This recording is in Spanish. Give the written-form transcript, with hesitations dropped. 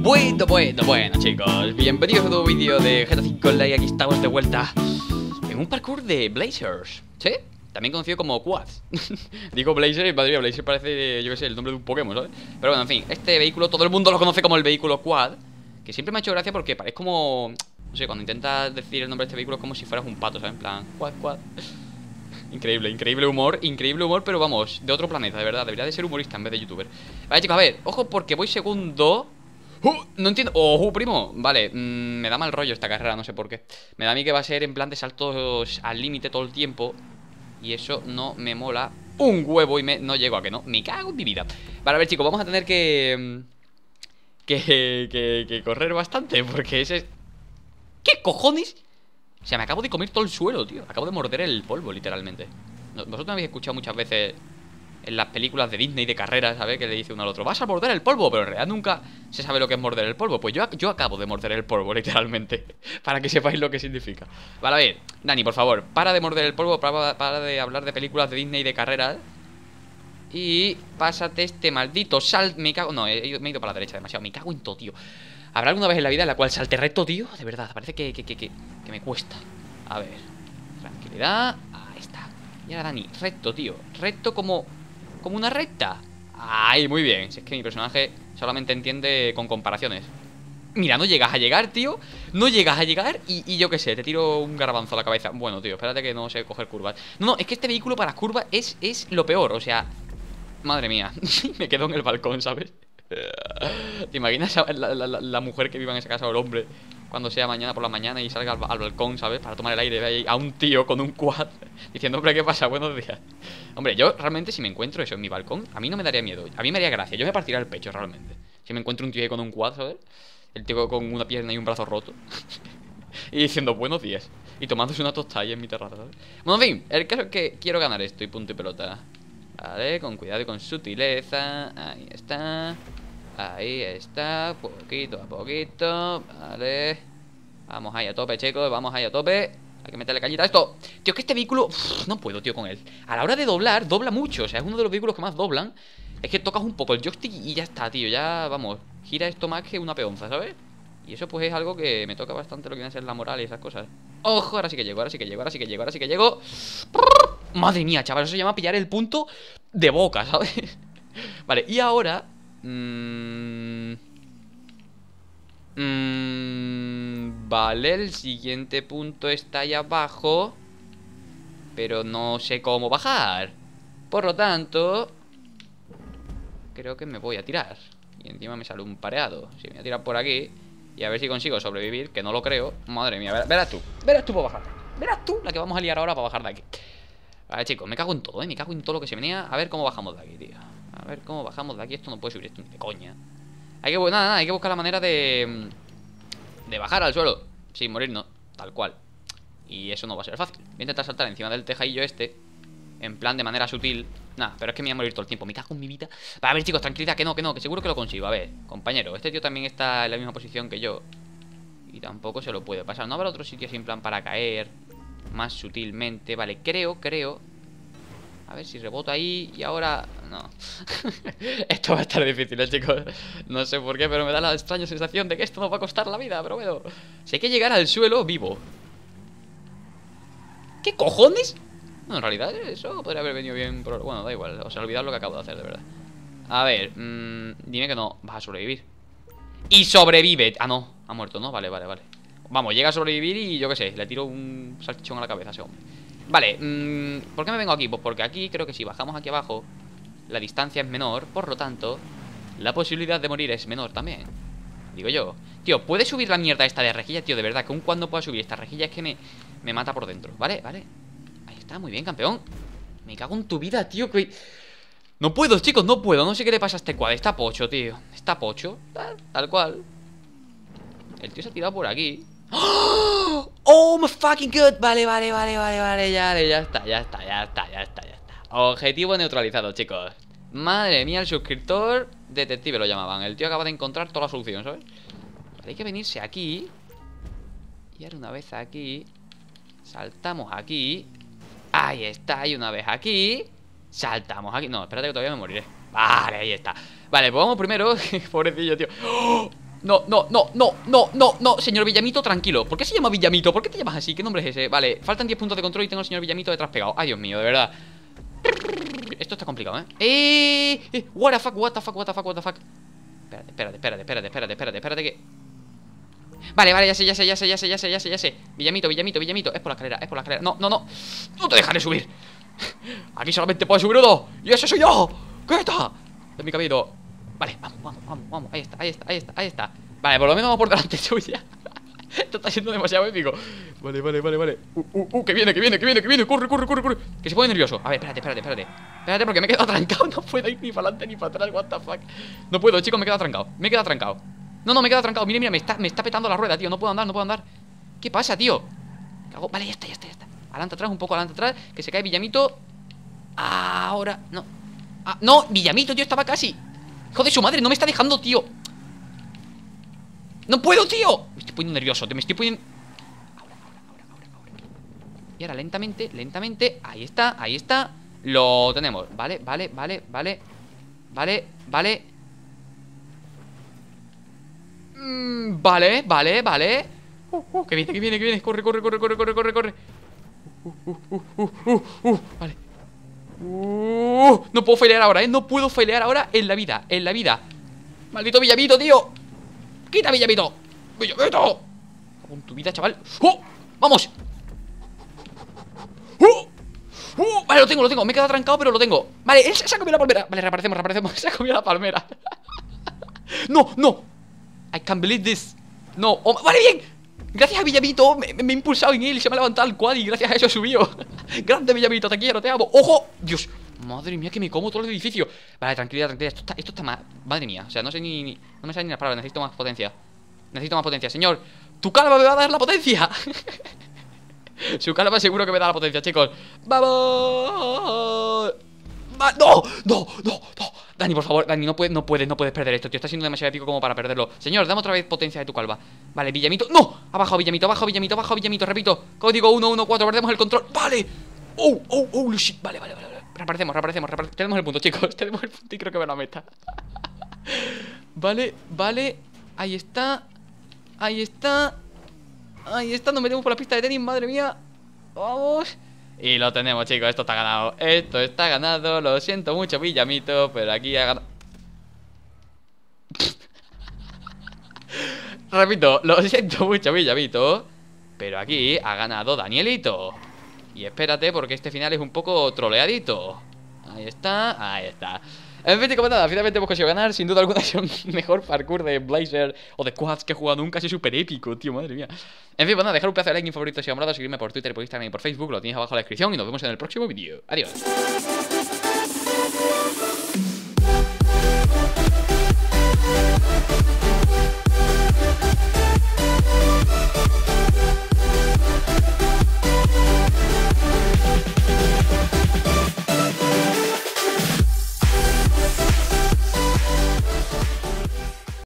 Bueno, chicos, bienvenidos a un nuevo vídeo de GTA V Online. Aquí estamos de vuelta en un parkour de Blazers, ¿sí? También conocido como Quads. Digo Blazer y madre mía, Blazer parece, yo qué sé, el nombre de un Pokémon, ¿sabes? Pero bueno, en fin, este vehículo todo el mundo lo conoce como el vehículo Quad, que siempre me ha hecho gracia porque parece como... No sé, cuando intentas decir el nombre de este vehículo es como si fueras un pato, ¿sabes? En plan, Quad. Increíble humor, pero vamos, de otro planeta, de verdad. Debería de ser humorista en vez de youtuber. Vale, chicos, a ver, ojo porque voy segundo. No entiendo, primo. Vale, me da mal rollo esta carrera, no sé por qué. Me da a mí que va a ser en plan de saltos al límite todo el tiempo. Y eso no me mola un huevo y no llego a que no. Me cago en mi vida. Vale, a ver, chicos, vamos a tener que correr bastante porque ese... ¿Qué cojones? O sea, me acabo de comer todo el suelo, tío. Acabo de morder el polvo, literalmente. Vosotros me habéis escuchado muchas veces en las películas de Disney de carreras, ¿sabes? Que le dice uno al otro, vas a morder el polvo, pero en realidad nunca se sabe lo que es morder el polvo. Pues yo acabo de morder el polvo, literalmente. Para que sepáis lo que significa. Vale, a ver, Dani, por favor, para de morder el polvo, para de hablar de películas de Disney de carreras. Y pásate este maldito me cago... No, me he ido para la derecha demasiado. Me cago en todo, tío. ¿Habrá alguna vez en la vida en la cual salte recto, tío? De verdad, parece que me cuesta. A ver, tranquilidad. Ahí está. Y ahora Dani, recto, tío. Recto como una recta. Ay, muy bien. Si es que mi personaje solamente entiende con comparaciones. Mira, no llegas a llegar, tío. No llegas a llegar y yo qué sé, te tiro un garbanzo a la cabeza. Bueno, tío, espérate que no sé coger curvas. No, es que este vehículo para las curvas es lo peor, o sea... Madre mía, me quedo en el balcón, ¿sabes? ¿Te imaginas la mujer que viva en esa casa o el hombre cuando sea mañana por la mañana y salga al balcón, ¿sabes? Para tomar el aire y ve ahí a un tío con un quad diciendo, hombre, ¿qué pasa? Buenos días. Hombre, yo realmente si me encuentro eso en mi balcón, a mí no me daría miedo. A mí me haría gracia, yo me partiría el pecho realmente. Si me encuentro un tío ahí con un quad, ¿sabes? El tío con una pierna y un brazo roto y diciendo, buenos días. Y tomándose una tostada en mi terraza, ¿sabes? Bueno, en fin, el caso es que quiero ganar esto y punto y pelota. Vale, con cuidado y con sutileza. Ahí está. Ahí está, poquito a poquito. Vale. Vamos ahí a tope, chicos, vamos ahí a tope. Hay que meterle cañita a esto. Tío, es que este vehículo, no puedo, tío, con él. A la hora de doblar, dobla mucho. O sea, es uno de los vehículos que más doblan. Es que tocas un poco el joystick y ya está, tío. Ya, vamos, gira esto más que una peonza, ¿sabes? Y eso pues es algo que me toca bastante lo que viene a ser la moral y esas cosas. Ojo, ahora sí que llego, ahora sí que llego, ahora sí que llego, ahora sí que llego. Madre mía, chaval, eso se llama pillar el punto de boca, ¿sabes? Vale, y ahora... vale, el siguiente punto está ahí abajo. Pero no sé cómo bajar. Por lo tanto, creo que me voy a tirar. Y encima me sale un pareado. Si me voy a tirar por aquí y a ver si consigo sobrevivir, que no lo creo. Madre mía, verás tú para bajar. Verás tú la que vamos a liar ahora para bajar de aquí. Vale, chicos, me cago en todo, me cago en todo lo que se venía. A ver cómo bajamos de aquí, tío. A ver cómo bajamos de aquí. Esto no puede subir, esto ni de coña. Hay que, nada, hay que buscar la manera de bajar al suelo sin morirnos, tal cual. Y eso no va a ser fácil. Voy a intentar saltar encima del tejadillo este, en plan de manera sutil. Nada, pero es que me voy a morir todo el tiempo. Me cago en mi vida. A ver, chicos, tranquilidad, que no, que seguro que lo consigo. A ver, compañero, este tío también está en la misma posición que yo y tampoco se lo puede pasar. ¿No habrá otro sitio así en plan para caer más sutilmente? Vale, creo. A ver si reboto ahí y ahora... No. Esto va a estar difícil, chicos. No sé por qué, pero me da la extraña sensación de que esto nos va a costar la vida. Pero bueno, si hay que llegar al suelo vivo. ¿Qué cojones? No, en realidad eso podría haber venido bien, pero bueno, da igual. O sea, olvidad lo que acabo de hacer, de verdad. A ver, dime que no vas a sobrevivir. Y sobrevive. Ah, no, ha muerto, ¿no? Vale. Vamos, llega a sobrevivir y yo qué sé, le tiro un salchichón a la cabeza a ese hombre. Vale, ¿por qué me vengo aquí? Pues porque aquí creo que si bajamos aquí abajo la distancia es menor, por lo tanto la posibilidad de morir es menor también. Digo yo. Tío, ¿puede subir la mierda esta de rejilla? Tío, de verdad, que aun cuando pueda subir esta rejilla es que me mata por dentro. Vale. Ahí está, muy bien, campeón. Me cago en tu vida, tío, que... No puedo, chicos, no puedo. No sé qué le pasa a este quad. Está pocho, tío. Está pocho, tal cual. El tío se ha tirado por aquí. ¡Oh, my fucking god! Vale. Ya está. Objetivo neutralizado, chicos. Madre mía, el suscriptor detective lo llamaban. El tío acaba de encontrar toda la solución, ¿sabes? Vale, hay que venirse aquí. Y ahora una vez aquí saltamos aquí. Ahí está, y una vez aquí saltamos aquí. No, espérate que todavía me moriré. Vale, ahí está. Vale, pues vamos primero. Pobrecillo, tío. ¡Oh! No, no, no, no, no, no, no. Señor Villamito, tranquilo. ¿Por qué se llama Villamito? ¿Por qué te llamas así? ¿Qué nombre es ese? Vale, faltan 10 puntos de control y tengo al señor Villamito detrás pegado. Ay, Dios mío, de verdad. Esto está complicado, what the fuck, what the fuck, what the fuck, what the fuck. Espérate que... Vale, vale, ya sé. Villamito, es por la escalera. No, no, no. No te dejaré subir. Aquí solamente puedo subir uno. Y ese soy yo. ¿Qué está? Es mi cabello. Vale, vamos. Ahí está. Vale, por lo menos vamos por delante suya. Esto está siendo demasiado épico. Vale. Que viene. Corre. Que se pone nervioso. A ver, espérate. Espérate porque me he quedado trancado. No puedo ir ni para adelante ni para atrás. What the fuck. No puedo, chicos, me he quedado trancado. No, me he quedado trancado. Mira, me está petando la rueda, tío. No puedo andar. ¿Qué pasa, tío? Vale, ya está. Adelante atrás, que se cae Villamito. Ahora, no. No, Villamito, tío, estaba casi. Hijo de su madre, no me está dejando, tío. No puedo, tío. Me estoy poniendo nervioso, me estoy poniendo... Ahora. Y ahora lentamente. Ahí está. Lo tenemos, vale. Vale. Que viene. Corre. Vale. No puedo failear ahora, No puedo failear ahora en la vida. Maldito Villamito, tío. ¡Quita, Villamito! Con tu vida, chaval. ¡Vamos! Vale, lo tengo. Me he quedado trancado, pero lo tengo. Vale, él se ha comido la palmera. Vale, reaparecemos. Se ha comido la palmera. No. I can't believe this. No. Vale, bien. Gracias a Villamito me he impulsado en él y se me ha levantado el quad y gracias a eso he subido. Grande Villamito, te quiero, te amo. ¡Ojo! Dios. Madre mía, que me como todo el edificio. Vale, tranquilidad. Esto está más... Madre mía, o sea, no sé ni... No me salen ni las palabras, necesito más potencia. Señor. Tu calva me va a dar la potencia. Su calva seguro que me da la potencia, chicos. ¡Vamos! ¡No! Dani, por favor, Dani, no puedes perder esto, tío. Está siendo demasiado épico como para perderlo. Señor, dame otra vez potencia de tu calva. Vale, Villamito. ¡No! Ha bajado Villamito. Repito. Código 114, perdemos el control. ¡Vale! ¡Oh, shit! Vale. Reaparecemos. Tenemos el punto, chicos. Tenemos el punto y creo que me la meta. Vale. Ahí está. Nos metemos por la pista de tenis, madre mía. Vamos. Y lo tenemos, chicos, esto está ganado. Lo siento mucho, Villamito, pero aquí ha ganado. Repito, lo siento mucho, Villamito, pero aquí ha ganado Danielito. Y espérate, porque este final es un poco troleadito. Ahí está. En fin, como nada, finalmente hemos conseguido ganar. Sin duda alguna es el mejor parkour de Blazer o de quads que he jugado nunca. Es súper épico, tío, madre mía. En fin, pues nada, dejar un pedazo de like, mi favorito si os ha molado. Seguirme por Twitter, por Instagram y por Facebook. Lo tenéis abajo en la descripción. Y nos vemos en el próximo vídeo. Adiós.